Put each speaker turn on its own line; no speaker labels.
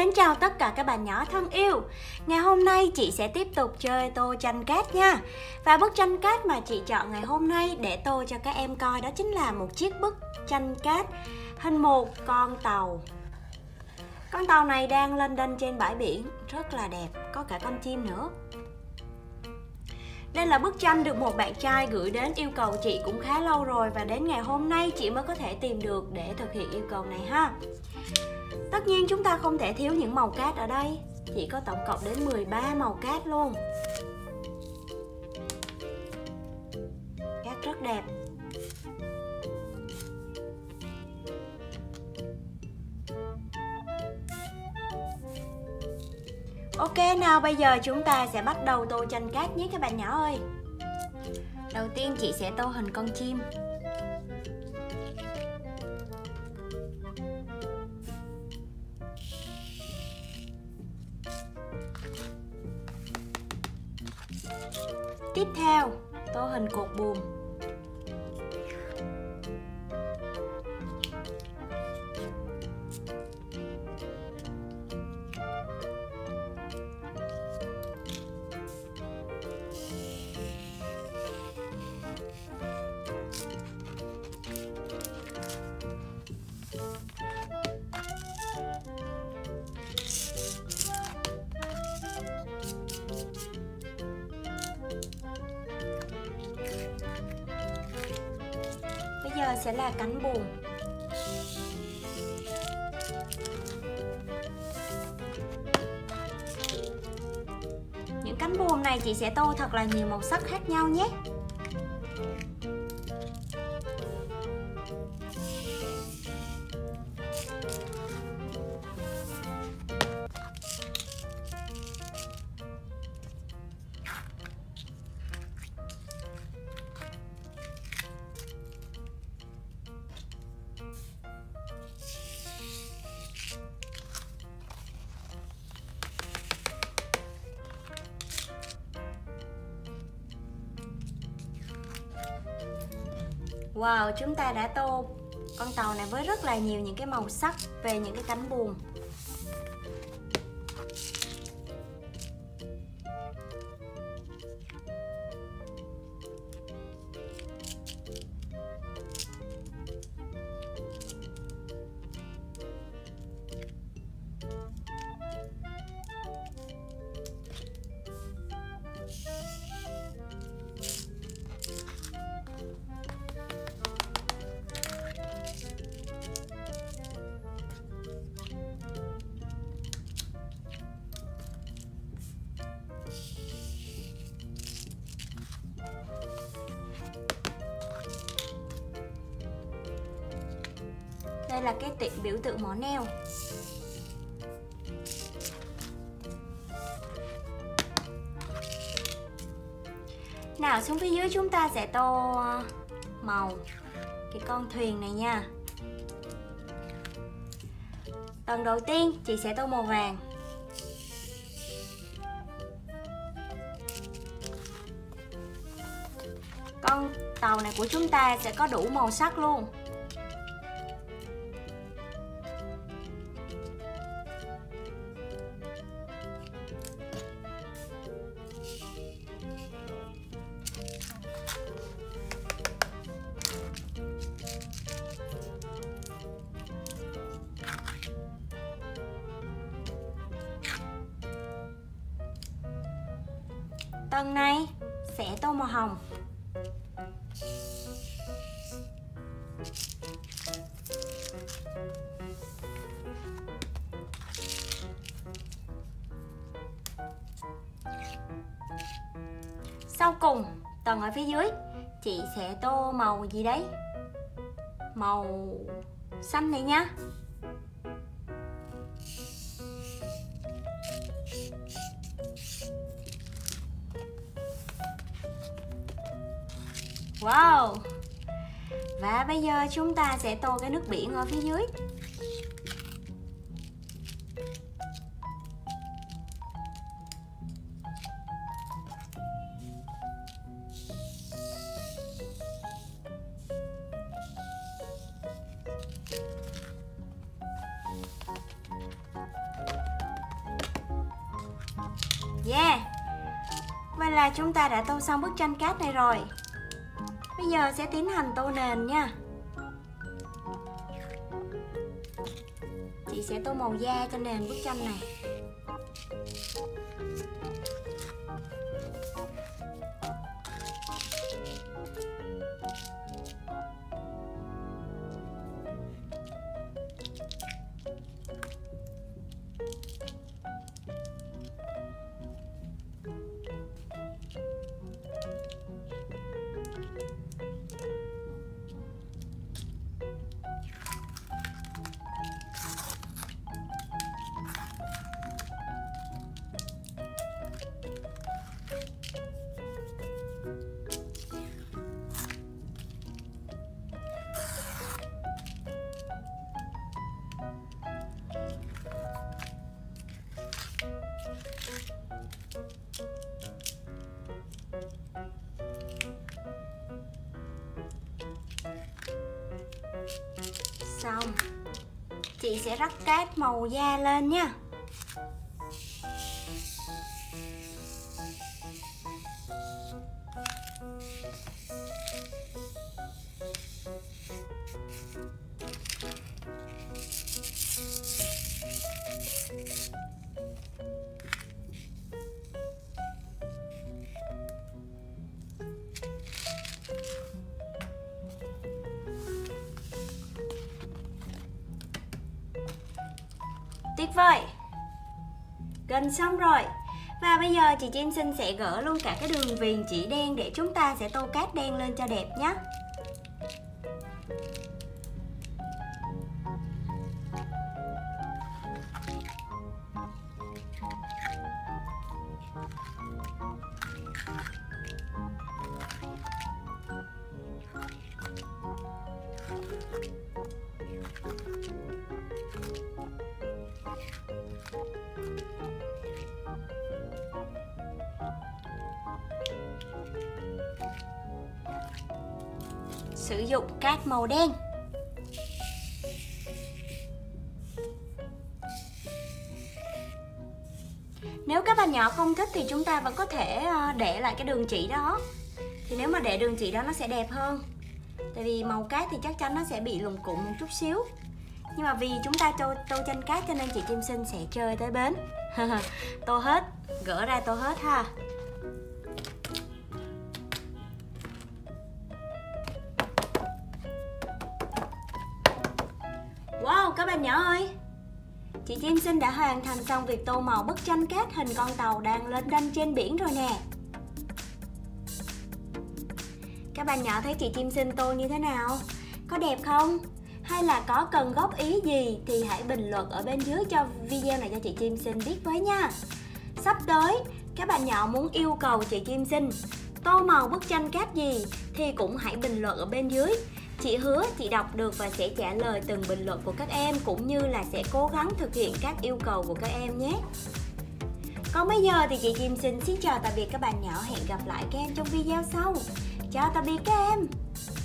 mến chào tất cả các bạn nhỏ thân yêu. Ngày hôm nay chị sẽ tiếp tục chơi tô tranh cát nha. Và bức tranh cát mà chị chọn ngày hôm nay để tô cho các em coi đó chính là một chiếc bức tranh cát hình một con tàu. Con tàu này đang lênh đênh trên bãi biển, rất là đẹp, có cả con chim nữa. Đây là bức tranh được một bạn trai gửi đến yêu cầu chị cũng khá lâu rồi, và đến ngày hôm nay chị mới có thể tìm được để thực hiện yêu cầu này ha. Tất nhiên chúng ta không thể thiếu những màu cát ở đây. Chị có tổng cộng đến 13 màu cát luôn. Cát rất đẹp. Ok nào, bây giờ chúng ta sẽ bắt đầu tô tranh cát nhé các bạn nhỏ ơi. Đầu tiên chị sẽ tô hình con chim. Tiếp theo, tô hình cột buồm. Bây giờ sẽ là cánh buồm. Những cánh buồm này chị sẽ tô thật là nhiều màu sắc khác nhau nhé. Wow, chúng ta đã tô con tàu này với rất là nhiều những cái màu sắc về những cái cánh buồm. Đây là cái biểu tượng mỏ neo. Nào, xuống phía dưới chúng ta sẽ tô màu cái con thuyền này nha. Tầng đầu tiên chị sẽ tô màu vàng. Con tàu này của chúng ta sẽ có đủ màu sắc luôn. Tầng này sẽ tô màu hồng. Sau cùng, tầng ở phía dưới chị sẽ tô màu gì đấy? Màu xanh này nhá. Wow. Và bây giờ chúng ta sẽ tô cái nước biển ở phía dưới. là chúng ta đã tô xong bức tranh cát này rồi. Bây giờ sẽ tiến hành tô nền nha. Chị sẽ tô màu da cho nền bức tranh này. Xong. Chị sẽ rắc cát màu da lên nha. Tuyệt vời. Gần xong rồi. Và bây giờ chị Chim Xinh sẽ gỡ luôn cả cái đường viền chỉ đen để chúng ta sẽ tô cát đen lên cho đẹp nhé. Sử dụng cát màu đen. Nếu các bạn nhỏ không thích thì chúng ta vẫn có thể để lại cái đường chỉ đó. Thì nếu mà để đường chỉ đó nó sẽ đẹp hơn. Tại vì màu cát thì chắc chắn nó sẽ bị lủng củng một chút xíu. Nhưng mà vì chúng ta tô tranh cát cho nên chị Chim Xinh sẽ chơi tới bến. Tô hết, gỡ ra tô hết ha. Wow, các bạn nhỏ ơi, chị Chim Xinh đã hoàn thành xong việc tô màu bức tranh cát hình con tàu đang lênh đênh trên biển rồi nè. Các bạn nhỏ thấy chị Chim Xinh tô như thế nào? Có đẹp không? Hay là có cần góp ý gì thì hãy bình luận ở bên dưới cho video này cho chị Chim Xinh biết với nha. Sắp tới, các bạn nhỏ muốn yêu cầu chị Chim Xinh tô màu bức tranh cát gì thì cũng hãy bình luận ở bên dưới. Chị hứa chị đọc được và sẽ trả lời từng bình luận của các em, cũng như là sẽ cố gắng thực hiện các yêu cầu của các em nhé. Còn bây giờ thì chị Chim Xinh xin chào tạm biệt các bạn nhỏ. Hẹn gặp lại các em trong video sau. Chào tạm biệt các em.